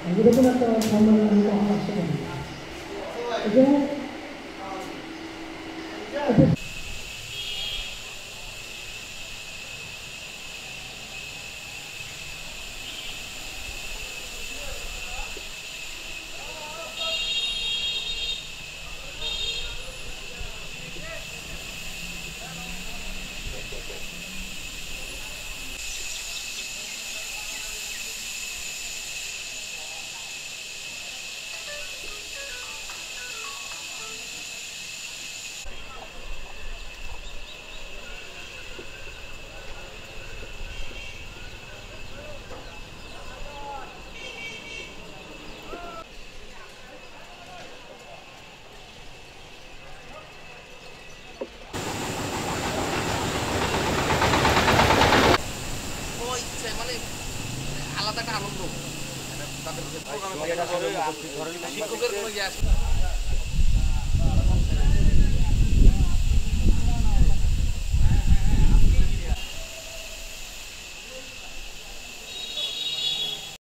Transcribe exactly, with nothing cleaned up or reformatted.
এরকম একটা সম্মান আমি কখনো আসতে পারি এবং আলাদা একটা আনন্দ তাদের শিক্ষকের কোনো ইয়ে আসে